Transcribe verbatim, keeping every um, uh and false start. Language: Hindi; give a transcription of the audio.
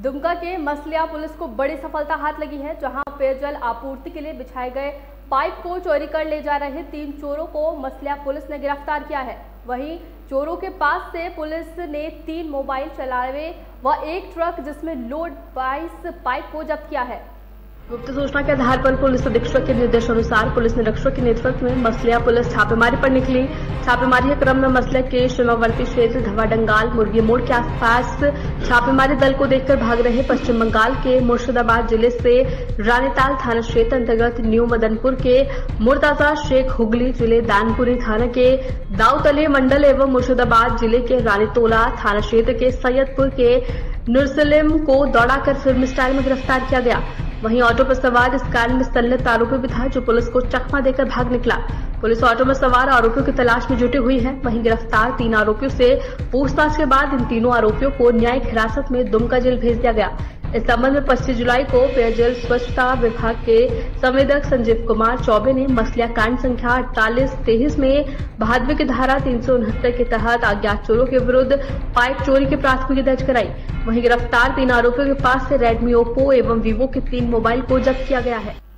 दुमका के मसलिया पुलिस को बड़ी सफलता हाथ लगी है, जहां पेयजल आपूर्ति के लिए बिछाए गए पाइप को चोरी कर ले जा रहे तीन चोरों को मसलिया पुलिस ने गिरफ्तार किया है। वहीं चोरों के पास से पुलिस ने तीन मोबाइल चलावे व एक ट्रक जिसमें लोड बाईस पाइप को जब्त किया है। गुप्त सूचना के आधार पर पुलिस अधीक्षक के निर्देशानुसार पुलिस निरीक्षक के नेतृत्व में मसलिया पुलिस छापेमारी पर निकली। छापेमारी के क्रम में मसलिया के सीमावर्ती क्षेत्र धवा डंगाल मुर्गी मोड़ के आसपास छापेमारी दल को देखकर भाग रहे पश्चिम बंगाल के मुर्शिदाबाद जिले से रानीताल थाना क्षेत्र अंतर्गत न्यू मदनपुर के मुर्ताजा शेख, हुगली जिले दानपुरी थाना के दाऊतली मंडल एवं मुर्शिदाबाद जिले के रानीतोला थाना क्षेत्र के सैयदपुर के नुरसलिम को दौड़ाकर फिल्म स्टाइल में गिरफ्तार किया गया। वहीं ऑटो पर सवार इस कार्य में संलिप्त आरोपी भी था, जो पुलिस को चकमा देकर भाग निकला। पुलिस ऑटो में सवार आरोपियों की तलाश में जुटी हुई है। वहीं गिरफ्तार तीन आरोपियों से पूछताछ के बाद इन तीनों आरोपियों को न्यायिक हिरासत में दुमका जेल भेज दिया गया। इस संबंध में पच्चीस जुलाई को पेयजल स्वच्छता विभाग के संवेदक संजीव कुमार चौबे ने मसलिया कांड संख्या अड़तालीस तेईस में भादवे की धारा तीन सौ उनहत्तर के तहत अज्ञात चोरों के विरुद्ध पाइप चोरी की प्राथमिकी दर्ज कराई। वहीं गिरफ्तार तीन आरोपियों के पास से रेडमी, ओप्पो एवं वीवो के तीन मोबाइल को जब्त किया गया है।